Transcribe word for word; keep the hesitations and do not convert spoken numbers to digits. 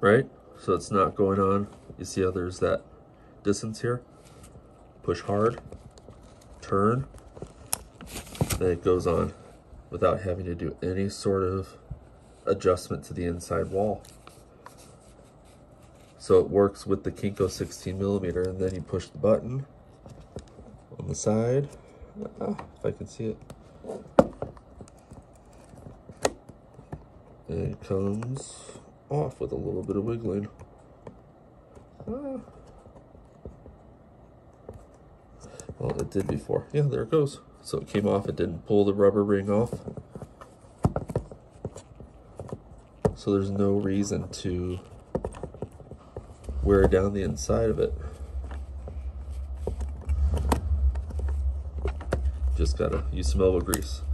right? So it's not going on. You see how there's that distance here? Push hard, turn, then it goes on without having to do any sort of adjustment to the inside wall. So it works with the Kenko sixteen millimeter, and then you push the button on the side, ah, if I can see it, and it comes off with a little bit of wiggling. Ah. Well, it did before. Yeah, there it goes. So it came off, it didn't pull the rubber ring off. So there's no reason to wear down the inside of it. Just gotta use some elbow grease.